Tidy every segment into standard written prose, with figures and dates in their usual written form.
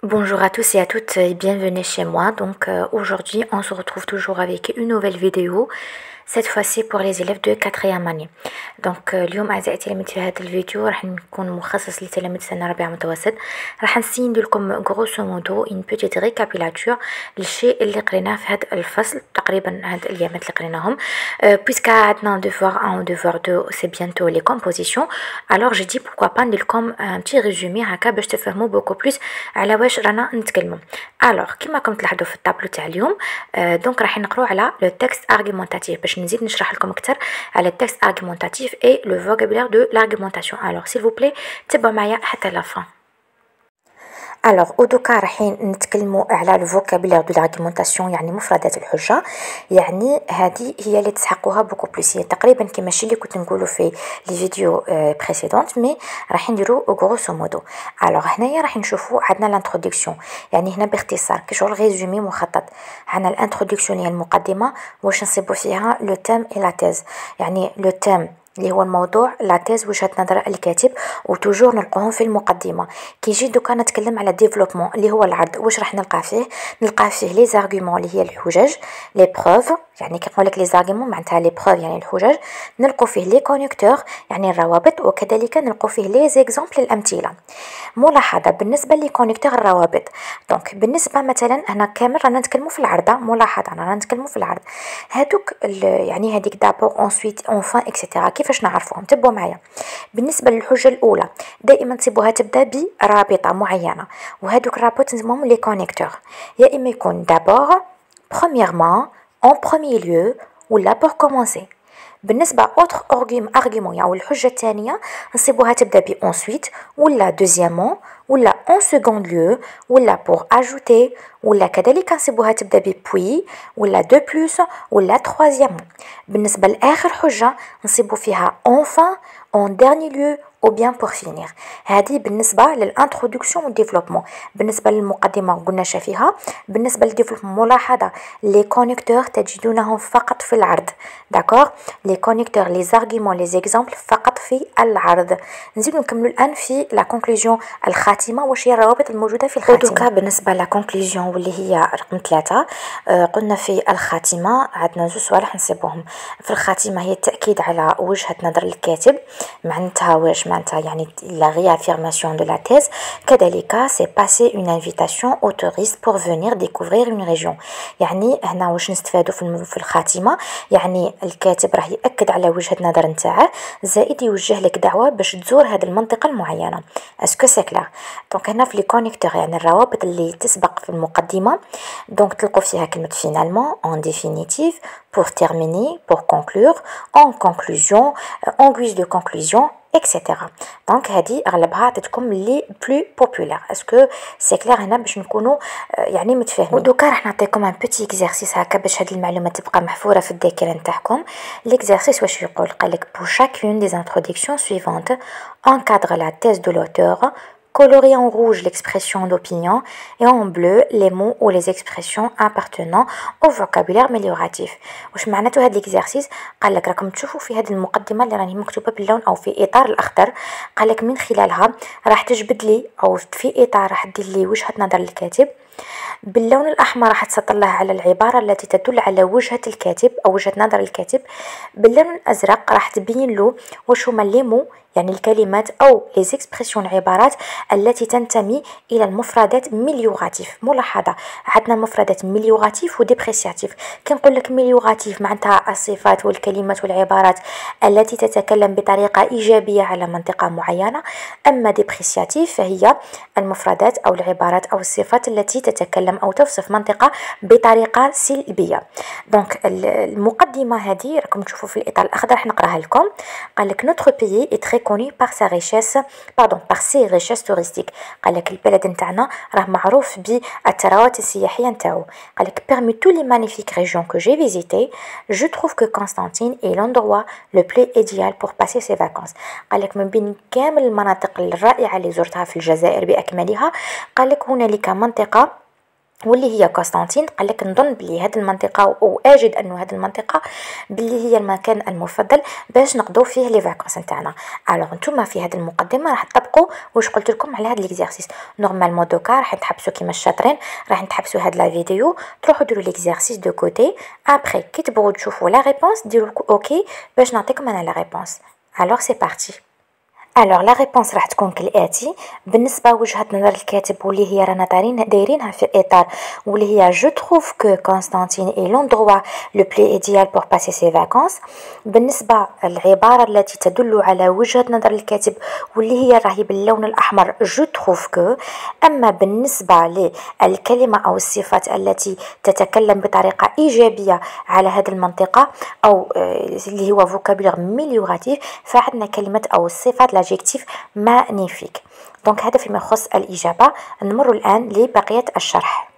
Bonjour à tous et à toutes et bienvenue chez moi. Aujourd'hui on se retrouve toujours avec une nouvelle vidéo, cette fois-ci pour les élèves de 4e année. اليوم أعزائي التلاميذ في هذا الفيديو راح نكون مخصص لتلاميذ سنة رابعة متوسط. راح نسيندو لكم غروسو مودو ان بوتيت ريكابيلاتور للشيء اللي قريناه في هذا الفصل، تقريبا هاد الأيامات اللي قريناهم. بويسكا عندنا devoir 1 و devoir 2 c'est bientôt les compositions. Alors j'ai dit pourquoi pas ندير لكم un petit résumé هكا باش تفهموا beaucoup plus على واش رانا نتكلموا. alors كما راكم تلاحظوا في الطابلو تاع اليوم دونك راح نقراو على لو تكست argumentatif باش نزيد نشرح لكم اكثر على التكست argumentatif et le vocabulaire de l'argumentation. alors s'il vous plaît تبعوا معايا حتى la fin. alors ودوكا رايحين نتكلموا على لو فوكابولير دو l'argumentation، يعني مفردات الحجه، يعني هذه هي اللي تسحقوها بوكو بليس، هي تقريبا كما الشيء اللي كنت نقولوا في لي فيديو بريسيدونت، مي راح نديرو غروسو مودو. alors هنايا راح نشوفوا عندنا لانتروداكسيون، يعني هنا باختصار كشغل ريزومي مخطط. عندنا الانتروداكسيون هي المقدمه واش نصيبوا فيها لو تيم اي لا تيز، يعني لو تيم اللي هو الموضوع، لا تيز وجهة نظر الكاتب، وتوجور نلقاهم في المقدمه. كي يجي دوكا نتكلم على ديفلوبمون اللي هو العرض، واش راح نلقى فيه؟ نلقى فيه لي زارغومون اللي هي الحجج، لي بروف، يعني كي نقول لك لي زارغومون معناتها لي بروف يعني الحجج، نلقوا فيه لي كونيكتور يعني الروابط، وكذلك نلقوا فيه لي زيكزامبل الامثله. ملاحظه بالنسبه لي كونيكتور الروابط، دونك بالنسبه مثلا هنا كامل رانا نتكلموا في العرض، ملاحظه رانا نتكلموا في العرض، هادوك يعني هذيك دابور انسويت اونفان اكسيتيرا كيفاش نعرفوهم؟ تبعوا معايا. بالنسبه للحجه الاولى دائما تصيبوها تبدا برابطه معينه، وهادوك الرابط نسموهم لي كونيكتور، يا اما يكون دابور premièrement en premier lieu ولا pour commencer. بالنسبه اوتر ارغيومون يعني الحجه الثانيه نصيبوها تبدا ب ensuite ولا deuxièmement ولا en second lieu ولا pour ajouter، ولا كذلك نصيبوها تبدا ب puis ولا de plus ولا troisièmement. بالنسبه لاخر حجه نصيبو فيها enfin en dernier lieu ou bien pour finir. هذه بالنسبه للانتروداكسيون والديفلوبمون. بالنسبه للمقدمه قلنا فيها. بالنسبه للديفلوبمون ملاحظه لي كونيكتور تجدونهم فقط في العرض، داكور؟ لي كونيكتور لي زارغومون لي زيكزامبل فقط في العرض. نزيدو نكملوا الان في لا كونكلوزيون الخاتمه، واش هي الروابط الموجوده في الخاتمه. دوكا بالنسبه لا كونكلوزيون واللي هي رقم 3، قلنا في الخاتمه عندنا زوج صوالح نصيبوهم. في الخاتمه هي التاكيد على وجهه نظر الكاتب، معناتها واش معناتها يعني la réaffirmation de la thèse. كذلك c'est passer une invitation aux touristes pour venir découvrir une région. يعني هنا واش نستفادوا في الخاتمه، يعني الكاتب راه ياكد على وجهه نظر نتاعه، زائد يوجه لك دعوه باش تزور هذه المنطقه المعينه. اسكو سي كلار؟ دونك هنا في لي كونيكتور يعني الروابط اللي تسبق في المقدمه، دونك تلقوا فيها كلمه finalement en définitive pour terminer pour conclure en conclusion en guise de conclusion etc. دونك هذه اغلبها عطيتكم لي بلو بوبولار. اسكو سي كلير هنا باش نكونوا يعني متفاهمين. ودوكا راح نعطيكم ان بوتي اكزرسيس هكا باش هذه المعلومه تبقى محفوره في الذاكره نتاعكم. ليكزرسيس واش يقول؟ قالك pour chacune des introductions suivantes encadre la thèse de l'auteur, colorer en rouge l'expression d'opinion et en bleu les mots ou les expressions appartenant au vocabulaire amélioratif. واش معناته هذا الاكزرسيس؟ قال لك راكم تشوفوا في هذه المقدمه اللي راني مكتوبه باللون او في اطار الاخضر، قال لك من خلالها راح تجبد لي او في اطار راح دير لي وجهه نظر الكاتب. باللون الأحمر راح تسطلها على العبارة التي تدل على وجهة الكاتب أو وجهة نظر الكاتب. باللون الأزرق راح تبين له واش هما لي مو يعني الكلمات أو لي زيكسبرسيون العبارات التي تنتمي إلى المفردات ميليوراتيف. ملاحظة عندنا مفردات ميليوراتيف وديبريسياتيف. كي نقول لك ميليوراتيف معناتها الصفات والكلمات والعبارات التي تتكلم بطريقة إيجابية على منطقة معينة، أما ديبريسياتيف فهي المفردات أو العبارات أو الصفات التي تتكلم أو توصف منطقة بطريقة سلبية. دونك المقدمة هذه راكم تشوفوا في الإطار الأخضر، راح نقراها لكم. قال لك notre pays est très connu par sa richesse par ses richesses touristiques. قال لك البلد نتاعنا راه معروف بالثروات السياحية نتاعو. قال لك parmi tous les magnifiques régions que j'ai visitées, je trouve que Constantine est l'endroit le plus idéal pour passer ses vacances. قال لك من بين كامل المناطق الرائعة اللي زرتها في الجزائر بأكملها، قال لك هنالك منطقة واللي هي قسطنطين. قال لك نظن بلي هذه المنطقه او اجد انه هذه المنطقه بلي هي المكان المفضل باش نقضوا فيه لي فاكونس نتاعنا. الوغ نتوما في هذه المقدمه راح تطبقوا واش قلت لكم على هذا ليكزارسيس. نورمالمون دوكا راح تحبسوا كيما الشاطرين، راح تحبسوا هاد لا فيديو تروحوا ديروا ليكزارسيس دو كوتي. ابري كي تبغوا تشوفوا لا ريبونس ديروا اوكي باش نعطيكم انا لا ريبونس. الوغ سي بارتي. الوغ لا ريبونس راح تكون كالاتي. بالنسبه وجهه نظر الكاتب واللي هي رانا دايرينها في اطار واللي هي جو تروف كو كونستانتين اي لوندروا لو بلي ايديال بور باسي سي فاكونس. بالنسبه العباره التي تدل على وجهه نظر الكاتب واللي هي راهي باللون الاحمر جو تروف كو. اما بالنسبه للكلمه او الصفات التي تتكلم بطريقه ايجابيه على هذه المنطقه او اللي هو فوكابولير ميليوراتيف فعندنا كلمه او الصفات adjectif magnifique. دونك هذا فيما يخص الإجابة. نمر الآن لبقية الشرح.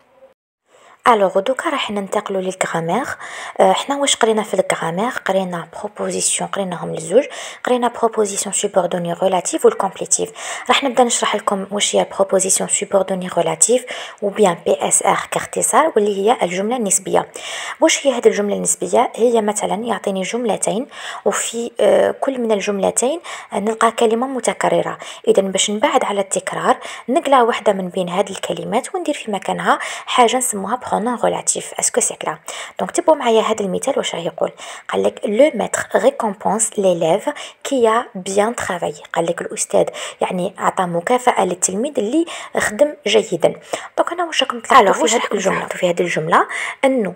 الوغ دوكا راح ننتقلوا للغرامير. حنا واش قرينا في الغرامير؟ قرينا بروبوزيسيون، قريناهم للزوج، قرينا بروبوزيسيون سوبوردوني ريلاتيف والكومبليتيف. راح نبدا نشرح لكم واش هي البروبوزيسيون سوبوردوني ريلاتيف وبيان بي اس ار كاختصار واللي هي الجمله النسبيه. واش هي هذه الجمله النسبيه؟ هي مثلا يعطيني جملتين وفي كل من الجملتين نلقى كلمه متكرره، اذا باش نبعد على التكرار نقلع واحده من بين هذه الكلمات وندير في مكانها حاجه نسموها pronom relatif. Est-ce que c'est clair? Donc تبوا معايا هذا المثال واش راه يقول. قال لك le maître récompense l'élève qui a bien travaillé. قال لك الاستاذ يعني اعطى مكافاه للتلميذ اللي خدم جيدا. دونك انا واش راكم تلاحظوا في هذه الجمله؟ في هذه الجمله انه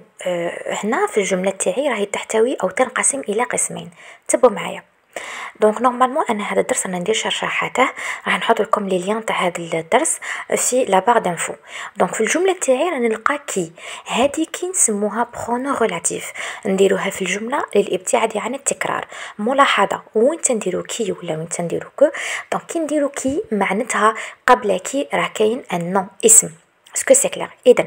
هنا في الجمله تاعي راهي تحتوي او تنقسم الى قسمين. تبوا معايا. دونك نورمالمون انا هذا الدرس رانا ندير شرحاته، راح نحط لكم لي لين تاع هذا الدرس في لا بار دانفو. دونك في الجمله تاعي رانا نلقى كي، هذه كي نسموها برونو ريلاتيف، نديروها في الجمله للابتعاد عن التكرار. ملاحظه وين تنديرو كي ولا وين تنديرو كو. دونك كي نديرو كي معناتها قبل كي راه كاين ان نون اسم. اسكو سي كلير؟ اذا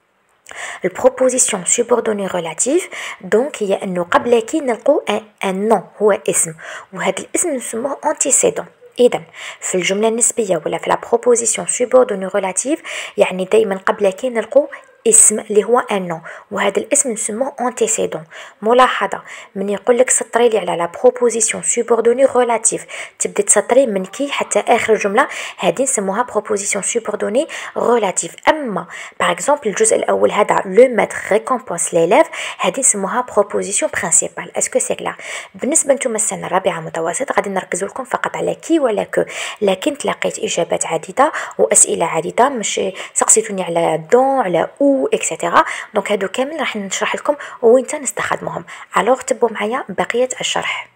البروبوزيسيون سوبوردوني ريلاتيف دونك هي انه قبل كي نلقو ان نون هو اسم، وهذا الاسم نسموه انتيسيدون. اذا في الجمله النسبيه ولا في لا بروبوزيسيون سوبوردوني ريلاتيف يعني دائما قبل كي نلقو اسم اللي هو ان، وهذا الاسم نسموه انتيسيدون. ملاحظه من يقول لك سطري لي على لا بروبوزيسيون سوبوردوني ريلاتيف تبدا تسطري من كي حتى اخر الجمله، هذه نسموها بروبوزيسيون سوبوردوني ريلاتيف. اما باغ اكزومبل الجزء الاول هذا لو ماتر ريكومبونس ليليف، هذه نسموها بروبوزيسيون برينسيبال. اسكو سي كلير؟ بالنسبه نتوما السنه الرابعه متوسط غادي نركزوا لكم فقط على كي ولا كو، لكن تلقيت اجابات عديده واسئله عديده، مش سقسيتوني على دون على او اكسيتيرا. دونك هادو كامل راح نشرح لكم وين نستخدمهم. الوغ تبوا معايا بقيه الشرح.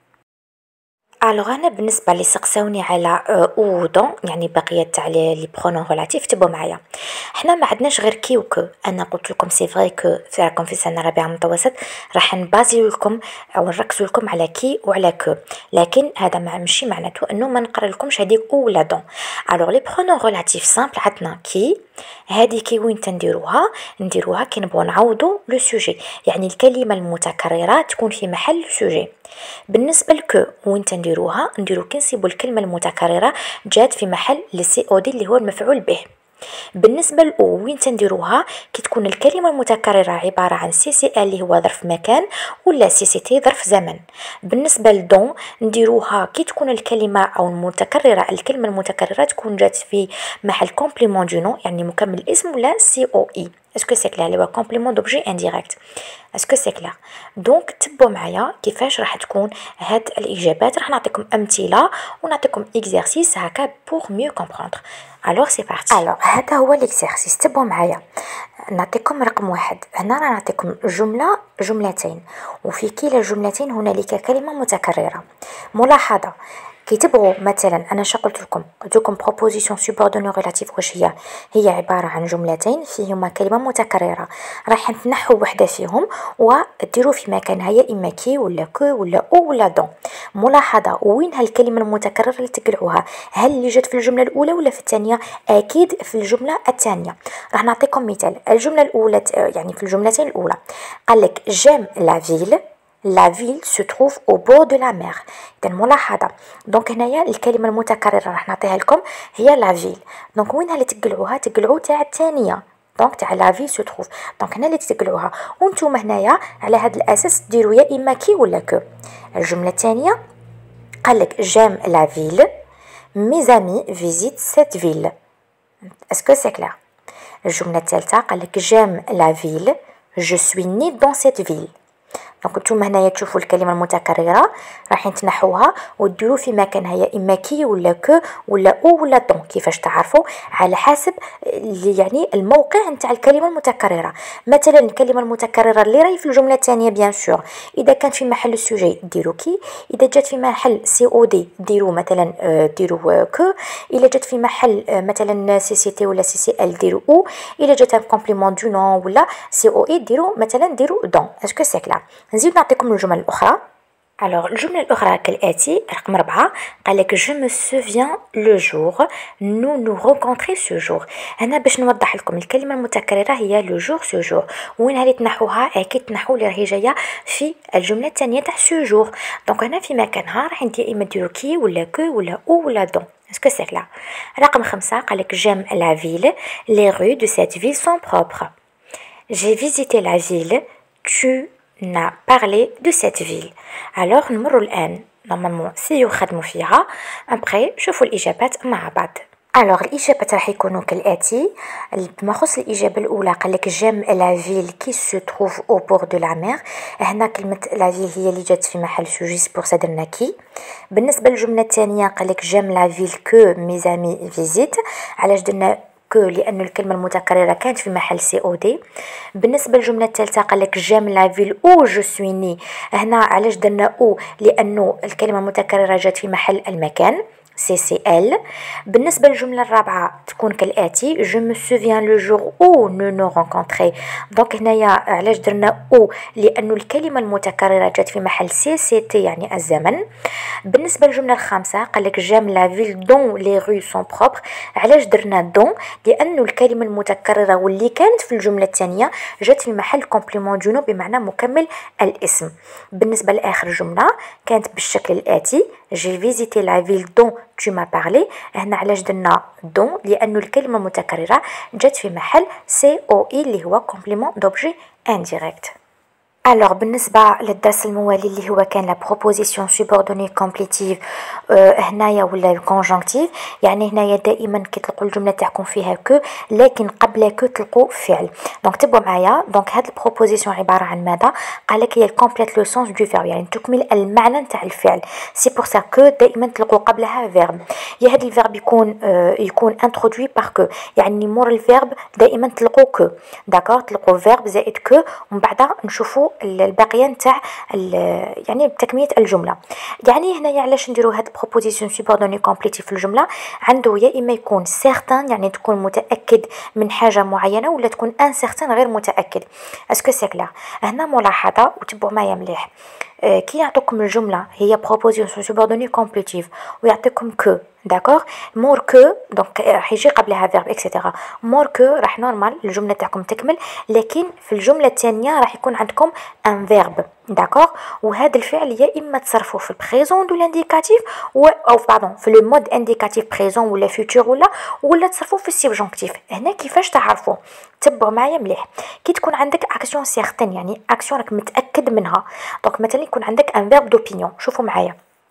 الوغ انا بالنسبه لي سقساوني على او دون يعني بقيه تاع لي برونون ريلاتيف، تبوا معايا. حنا ما عندناش غير كي وكو. انا قلت لكم سي فري كو راكم في سنه رابعه متوسط راح نبازيو لكم او نركزوا لكم على كي وعلى كو، لكن هذا ماشي معناته انه ما نقرا لكمش هذيك او ولا دون. الوغ لي برونون ريلاتيف سامبل عندنا كي، هذه كي وين نديروها كي نبغوا نعوضوا لو سوجي، يعني الكلمه المتكرره تكون في محل سوجي. بالنسبه لكو وين نديرو كي نصيبوا الكلمه المتكرره جات في محل لسي او دي اللي هو المفعول به. بالنسبه لأو وين تنديروها كي تكون الكلمه المتكرره عباره عن سي سي ال اللي هو ظرف مكان ولا سي سي تي ظرف زمن. بالنسبه لدون نديروها كي تكون الكلمه او الكلمه المتكرره تكون جات في محل كومبليمون دو نون يعني مكمل الاسم ولا سي او اي. اسكو سي كلير؟ اللي هو كومبليمون دوبجي انديريكت. اسكو سي كلير؟ دونك تبوا معايا كيفاش راح تكون هاد الاجابات. راح نعطيكم امثله ونعطيكم اكزرسيس هكا بور ميو كومبروندر. الوغ سي بارتي. الوغ هذا هو الاكزرسيس، تبوا معايا. نعطيكم رقم واحد. هنا راح نعطيكم جملتين وفي كلا الجملتين هنالك كلمه متكرره. ملاحظه كي تبغوا مثلا انا قلت لكم بروبوزيسيون سوبوردوني ريلاتيف واش هي عباره عن جملتين فيهما كلمه متكرره، راح تنحوا وحده فيهم وديروا في مكانها يا اما كي ولا كو ولا او ولا دون. ملاحظه وين هالكلمه المتكرره اللي تقلعوها، هل اللي جات في الجمله الاولى ولا في الثانيه؟ اكيد في الجمله الثانيه. راح نعطيكم مثال. الجمله الاولى يعني في الجملتين الاولى قال لك جيم لا فيل. La ville se trouve au bord de la mer. إذن ملاحظة دونك هنايا الكلمة المتكررة راح نعطيها لكم هي لا فيل. دونك وين اللي تقلعوها؟ تقلعوا تاع الثانية دونك تاع لا فيل سو تروف. دونك هنا اللي تقلعوها وانتم هنايا على هذا الاساس ديروا يا اما كي ولا كو. الجمله الثانيه قال لك جيم لا فيل mes amis visitent cette ville. Est-ce que c'est clair? الجمله الثالثه قال لك جيم لا فيل je suis né dans cette ville. دونك نتوما هنايا تشوفوا الكلمه المتكرره راح تنحوها وديروا في مكانها يا اما كي ولا كو ولا او ولا دون، كيفاش تعرفوا على حسب يعني الموقع نتاع الكلمه المتكرره. مثلا الكلمه المتكرره اللي راهي في الجمله الثانيه بيان سور اذا كانت في محل السوجي ديروا كي، اذا جات في محل سي او دي ديروا مثلا ديروا كو، اذا جات في محل مثلا سي سي تي ولا سي سي ال ديروا او، اذا جات ان كومبليمون دو نون ولا سي او اي ديروا مثلا ديروا دون. اسكو سي كلار؟ نزيد نعطيكم الجمل الأخرى. Alors الجملة الأخرى كالآتي رقم 4 قال لك je me souviens le jour nous nous rencontrons ce jour. هنا باش نوضح لكم الكلمة المتكررة هي le jour ce jour، وين هذه تنحوها أكيد تنحو اللي راهي جاية في الجملة الثانية تاع ce jour. دونك هنا في مكانها راح ندير إما ديرو كي ولا كو ولا أو ولا دون. اسكو سي كلار؟ رقم 5 قال لك j'aime la ville les rues de cette ville sont propres. J'ai visité la ville tu n'a parlé de cette ville. Alors نمروا الآن نورمالمون سيخدموا فيها ابري شوفوا الإجابات مع بعض. alors الإجابات راح يكونوا كالآتي. بما يخص الإجابة الأولى قال لك جيم لا فيل كي سو تروف أو بور دو لا مير. هنا كلمة لا فيل هي اللي جات في محل سوجيس بور صدرنا كي. بالنسبة للجملة الثانية قال لك جيم لا فيل كو ميزامي فيزيت. علاش درنا كو؟ لأن الكلمة المتكررة كانت في محل سي او دي. بالنسبة للجملة الثالثة قال لك جيم لا فيل او جو سوي ني. هنا علاش درنا او؟ لأنه الكلمة المتكررة جات في محل المكان سي سي ال. بالنسبة للجملة الرابعة تكون كالآتي جو مو سوفيان لو جور او نو نو رونكونتري. دونك هنايا علاش درنا او؟ لأنه الكلمة المتكررة جات في محل سي سي تي يعني الزمن. بالنسبة للجملة الخامسة قال لك جيم لا فيل دون لي رو سون بروبر. علاش درنا دون؟ لأنه الكلمة المتكررة واللي كانت في الجملة الثانية جات في محل كومبليمون دو نو بمعنى مكمل الاسم. بالنسبة لآخر جملة كانت بالشكل الآتي جي فيزيتي لا فيل دون tu m'as parlé. هنا علاش درنا دون؟ لأنه الكلمة المتكررة جات في محل سي او اي اللي هو كومبليمون دوبجي انديريكت. alors بالنسبة للدرس الموالي اللي هو كان لا بروبوزيسيون سوبوردوني كومبليتيف هنايا ولا الكونجونكتيف، يعني هنايا دائما كي تلقوا الجملة تاعكم فيها كو لكن قبل كو تلقوا فعل. دونك تبعوا معايا. دونك هاد البروبوزيسيون عبارة عن ماذا؟ قال لك هي الكومبليت لو سونس دو فيرب، يعني تكمل المعنى تاع الفعل. سي بور سا كو دائما تلقوا قبلها فيرب. يا هاد الفيرب يكون انترودوي بار كو، يعني مور الفيرب دائما تلقوا كو. داكور؟ تلقوا فيرب زائد كو ومن بعد نشوفوا الباقيه نتاع يعني بتكميه الجمله. يعني هنايا علاش نديروا هاد بروبوزيسيون سوبوردوني كومبليتيف في الجمله؟ عنده يا اما يكون سيغتان يعني تكون متاكد من حاجه معينه ولا تكون انسيغتان غير متاكد. اسكو سي كلار؟ هنا ملاحظه وتبعوا معايا مليح. كي يعطيكم الجمله هي بروبوزيسيون سوبوردوني كومبليتيف ويعطيكم كو داكور مور كو دونك راح يجي قبلها فيرب اكسيتيرا. مور كو راح نورمال الجمله تاعكم تكمل، لكن في الجمله الثانيه راح يكون عندكم ان فيرب داكور، وهذا الفعل يا اما تصرفوا في البريزون دو لانديكاتيف او باردون في لو مود انديكاتيف بريزون ولا فيوتور ولا تصرفوا في السبجونكتيف. هنا كيفاش تعرفوا؟ تبعوا معايا مليح. كي تكون عندك اكسيون سيغتان يعني اكسيون راك متاكد منها، دونك مثلا يكون عندك ان فيرب دوبينيون. شوفوا معايا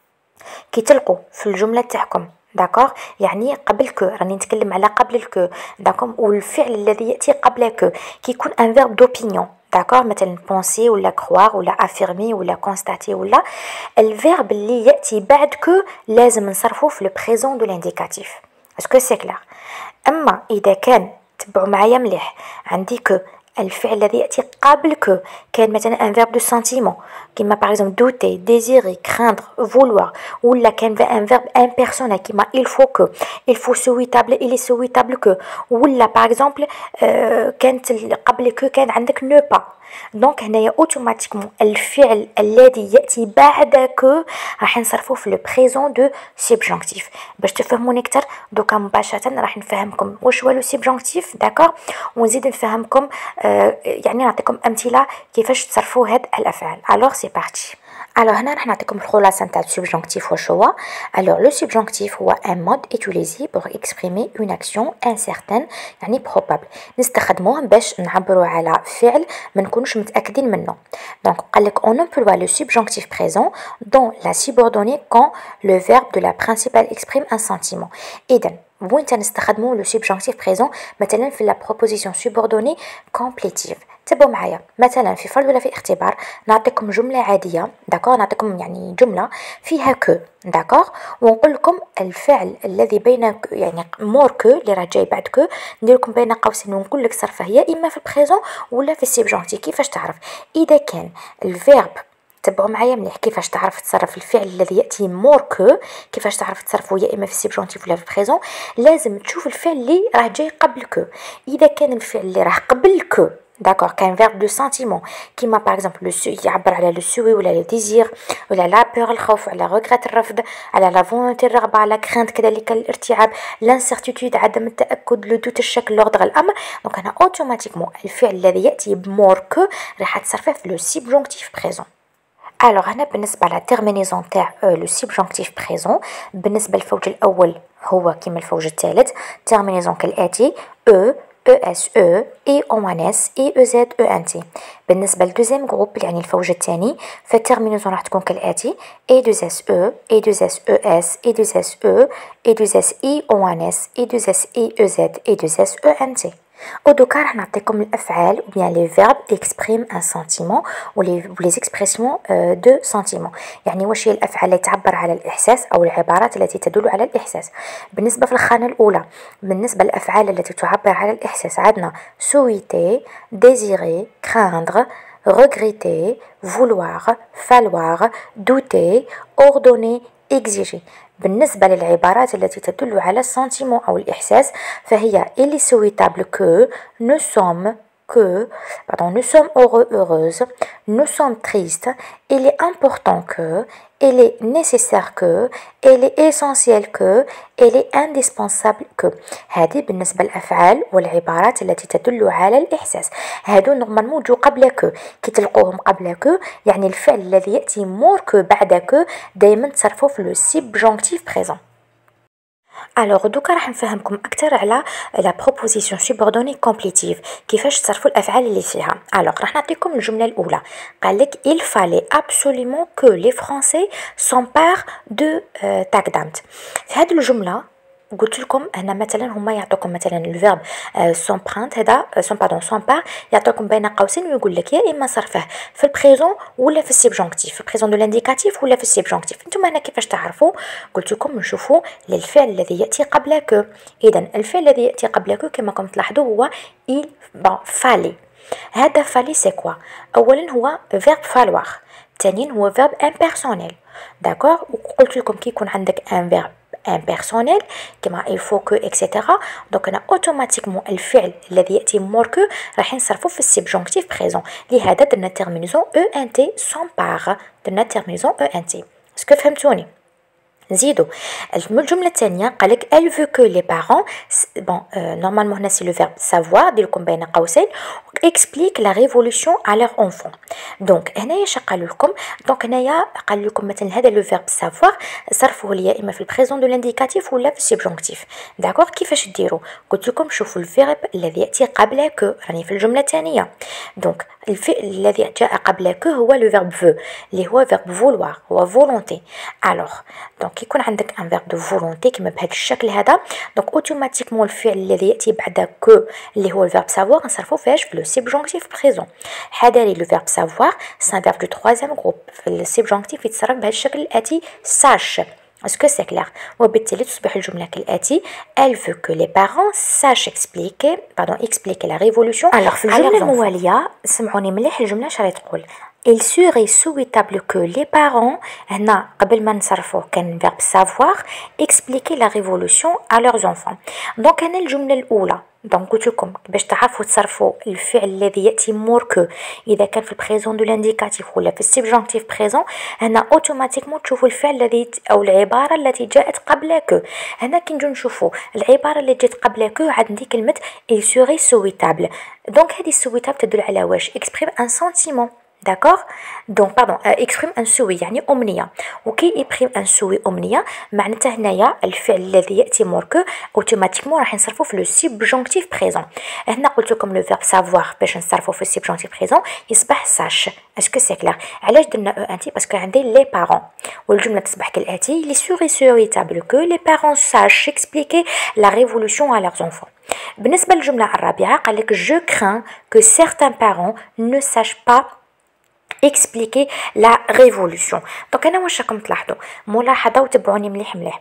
كي تلقوا في الجمله تاعكم داكور يعني قبل كو، راني نتكلم على قبل الكو داكور، والفعل الذي ياتي قبل كو كي يكون ان فيرب دوبينيون داكور، مثلا بونسي ولا كروار ولا افيرمي ولا كونستاتي ولا الفيرب اللي ياتي بعد كو لازم نصرفه في لو بريزون دو لانديكاتيف. اسكو سي كلار؟ اما اذا كان تبعوا معايا مليح عندي كو الفعل الذي يأتي قبل كو كان مثلا ان فيرب دو سنتيمون كيما باغ اكزومبل دوتي ديزيري كراندر فولوار، ولا كان ان فيرب امبيرسونيل كيما il faut que il faut souhaitable il est souhaitable que، ولا باغ اكزومبل كانت قبل كو كان عندك نو با. دونك هنايا اوتوماتيكمون الفعل الذي ياتي بعد كو راح نصرفوه في لو بريزون دو سبجونكتيف. باش تفهموني اكثر دوكا مباشره راح نفهمكم واش هو لو سبجونكتيف داكور، ونزيد نفهمكم يعني نعطيكم امثله كيفاش تصرفوا هاد الافعال. الوغ سي بارتي. Alors هنا راح نعطيكم الخلاصة نتاع السبجونكتيف واش هو. Alors le subjonctif هو un mode utilisé pour exprimer une action incertaine يعني probable. نستخدموه باش نعبروا على فعل ما نكونوش متأكدين منه. Donc قالك on emploie le subjonctif présent dans la subordonnée quand le verbe de la principale exprime un sentiment. إذا وين تنستخدمو لو سبجونكتيف بريزون؟ مثلا في لا بروبوزيسيون سوبوردوني كومبليتيف. تبعوا معايا مثلا في فرض ولا في اختبار نعطيكم جمله عاديه داكور، نعطيكم يعني جمله فيها كو داكور، ونقول لكم الفعل الذي بين يعني مور كو اللي راه جاي بعد كو ندير لكم بين قوسين ونقول لك صرفه هي اما في البريزون ولا في السبجونكتيف. كيفاش تعرف؟ اذا كان الفيرب تبعوا معايا مليح كيفاش تعرف تصرف الفعل الذي ياتي مور كو، كيفاش تعرف تصرفه يا اما في السبجونتيف ولا في البريزون، لازم تشوف الفعل اللي راه جاي قبل كو. اذا كان الفعل اللي راه قبل كو داكور كان فيرب دو سنتيمون كيما باغ اكزومبل لو سو يعبر على لو سوي ولا لو ديزير ولا لا بور الخوف، على ريغريت الرفض، على لا فولونتي الرغبه، على كرانت كذلك الارتعاب، لانسيرتيتود عدم التاكد، لو دوت الشك، لوردر الامر. دونك انا اوتوماتيكمون الفعل الذي ياتي بمور كو راح تصرفه في لو سبجونكتيف بريزون. الوغ هنا بالنسبه على تيرمينيزون تاع لو سبجونكتيف بريزون بالنسبه للفوج الاول هو كيما الفوج الثالث تيرمينيزون كالاتي او ES E et O1S et EZ ENT. بالنسبة للدوزيام جروب يعني الفوج الثاني فالتيرمينوزون راح تكون كالآتي A2S E A2S ES A2S E A2S E O1S A2S E EZ A2S ENT. ودوكا راح نعطيكم الافعال ou bien les verbes expriment un sentiment ou les expressions de sentiment. يعني واش هي الافعال اللي تعبر على الاحساس او العبارات التي تدل على الاحساس. بالنسبه في الخانه الاولى بالنسبه للافعال التي تعبر على الاحساس عندنا souhaiter désirer craindre regretter vouloir falloir douter ordonner exiger. بالنسبة للعبارات التي تدل على السنتيمون أو الإحساس فهي il est souhaitable que nous sommes heureux heureuse, nous sommes tristes, il est important que, il est nécessaire que, il est essentiel que, il est indispensable que. هذه بالنسبة للأفعال والعبارات التي تدل على الإحساس. هادو نورمالمون جو قبل كو، كي تلقوهم قبل كو يعني الفعل الذي يأتي مور كو بعد كو دايما تصرفوا في لو سبجونكتيف بريزون. الوغ دوكا راح نفهمكم اكثر على لا بروبوزيسيون سوبوردوني كومبليتيف كيفاش تصرفوا الافعال اللي فيها. الوغ راح نعطيكم الجمله الاولى قالك il fallait absolument que les français s'emparent de تاكدامت. في هذه الجمله قلت لكم هنا مثلا هما يعطوكم مثلا الفيرب سومبرانت هذا سومبار يعطوكم بين قوسين ويقول لك يا اما صرفه في البريزون ولا في السبجونكتيف، في البريزون دو لانديكاتيف ولا في السبجونكتيف. انتم هنا كيفاش تعرفوا؟ قلت لكم نشوفوا للفعل الذي ياتي قبل كو. اذا الفعل الذي ياتي قبل كو كما راكم تلاحظوا هو il fallait. هذا fallait سي كوا؟ اولا هو فيرب فالوار، ثانيا هو فيرب امبيرسونيل داكور. وقلت لكم كي يكون عندك ان فيرب impersonnel كما il faut que etc. دونك انا اوتوماتيكمون الفعل الذي ياتي مور كو راح نصرفه في السبجونكتيف بريزون. لهذا درنا تيرمينيزون او ان تي سومبار، درنا تيرمينيزون او ان تي. اسكو فهمتوني؟ نزيدو الجمله الثانيه قالك elle veut que les parents normalement هنا سي لو فيرب savoir ديركم بين قوسين explique la révolution à leur enfant. دونك هنايا اش قالوا لكم؟ دونك هنايا قال لكم مثلا هذا لو فيرب savoir صرفوه ليا اما في البريزون دو لانديكاتيف ولا في السبجونكتيف داكور. كيفاش ديروا؟ قلت لكم شوفوا الفيرب الذي ياتي قبل كو راني في الجمله الثانيه. دونك الفعل الذي جاء قبل كو هو لو فيرب فو اللي هو فيرب فولوار هو فولونتي. الوغ دونك يكون عندك ان فيرب دو فولونتي كما بهذا الشكل هذا دونك اوتوماتيكمون الفعل الذي ياتي بعد كو اللي هو الفيرب سافوار نصرفوه فاش في لو سبجونكتيف بريزون. حذاري لو فيرب سافوار سي ان فيرب دو ترويزيام جروب في السبجونكتيف يتصرف بهذا الشكل الاتي ساش. اسكو سي كلير؟ وبالتالي تصبح الجمله كالاتي elle veut que les parents sachent expliquer la révolution. alors في الجمله المواليه سمعوني مليح الجمله اش راهي تقول il serait souhaitable que les parents هنا قبل ما نصرفوه كان verbe savoir expliquer la révolution à leurs enfants. دونك هنا الجمله الاولى دونك قلت لكم باش تعرفوا تصرفوا الفعل الذي ياتي مور كو اذا كان في البريزون دو لانديكاتيف ولا في السبجونكتيف بريزون هنا اوتوماتيكمون تشوفوا الفعل الذي او العباره التي جاءت قبل كو. هنا كي نجو نشوفوا العباره اللي جات قبل كو عندي كلمه il serait souhaitable. دونك هذه souhaitable تدل على واش exprime un sentiment d'accord. دونك باردون اكسبريم ان سوي يعني امنيه، وكي يبريم ان سوي امنيه معناتها هنايا الفعل الذي ياتي موركو اوتوماتيكمون راح نصرفو في لو سيبجونكتيف بريزون. هنا قلت لكم لو فيرب سافوار باش نصرفو في السيبجونكتيف بريزون يصبح ساش. اسكو سي كلير؟ علاش درنا او انتي؟ باسكو عندي لي بارون، والجمله تصبح كالاتي: لي سور سوريتابل كو لي بارون ساش اكسبليكي لا ريفولوشن ا لeurs enfants. بالنسبه للجمله الرابعه قال لك je crains que certains parents ne sachent pas expliquer la révolution. دونك انا واش راكم تلاحظوا؟ ملاحظه وتبعوني مليح مليح.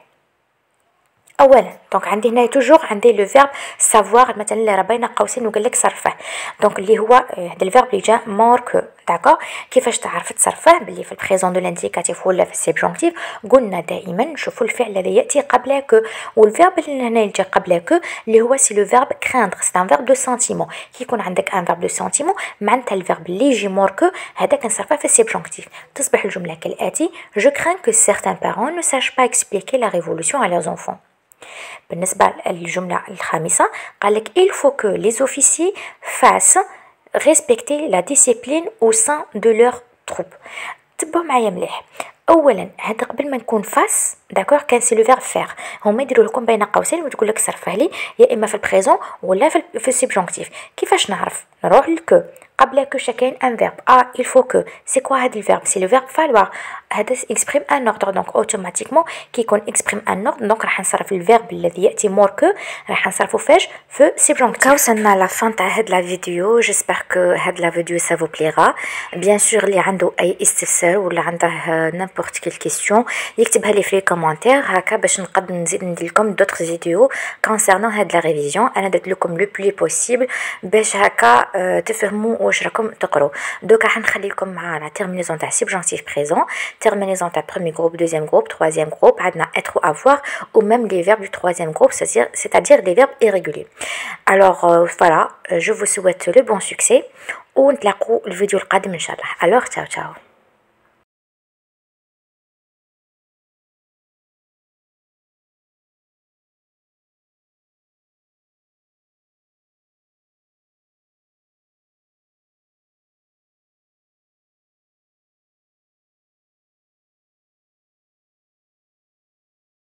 اولا دونك عندي هنا توجور عندي لو فيرب سافوار مثلا اللي راه باينه قوسين وقال لك صرفه، دونك اللي هو هذا الفيرب اللي جا ماركو. داكوغ، كيفاش تعرف تصرفه؟ باللي في البريزون دو لانديكاتيف ولا في السبجونكتيف قلنا دائما نشوفوا الفعل الذي ياتي قبل كو، والفيرب اللي هنا يجي قبل كو اللي هو سي لو فيرب كراندر، سي ان فيرب دو سنتيمون. كي يكون عندك ان فيرب دو سنتيمون معناتها الفيرب اللي يجي ماركو هذا كنصرفه في السبجونكتيف. تصبح الجمله كالاتي: je crains que certains parents ne sachent pas expliquer la révolution à leurs enfants. بالنسبة للجملة الخامسة قال لك il faut que les officiers fassent respecter la discipline au sein de leur troupe. تبعوا معايا مليح. اولا هذا قبل ما نكون فاس داكوغ كان سي لو فيرب فير، هما يديروا لكم بين قوسين وتقول لك صرفه لي يا اما في البريزون ولا في السبجونكتيف. كيفاش نعرف؟ نروح لكو قبل كو شكاين ان فيرب il faut que سي كوا هذا الفيرب؟ سي لو فيرب فالوار، هذا اكسبريم ان اوردر. دونك اوتوماتيكمون كي يكون اكسبريم ان اوردر دونك راح نصرف الفيرب الذي ياتي مور كو راح نصرفو فاش في سبجونكتيف. وصلنا لا فان تاع هاد لا فيديو، جيسبر كو هاد لا فيديو سا فو بليغا. بيان سور اللي عنده اي استفسار ولا عنده نيمبورت كيل كيسيون يكتبها لي في كومونتير هكا باش نقدر نزيد ندير لكم دوطخ فيديو كونسيرنون هاد لا ريفيزيون. انا درت لكم لو بلي بوسيبل باش هكا تفهموا واش راكم تقروا. دوكا راح نخلي لكم مع لا تيرمينيزون تاع سبجونكتيف بريزون، terminaison de premier groupe, deuxième groupe, troisième groupe, être ou avoir, ou même les verbes du troisième groupe, c'est-à-dire des verbes irréguliers. Alors voilà, je vous souhaite le bon succès, ونتلاقوا الفيديو القادم إن شاء الله. Alors ciao ciao.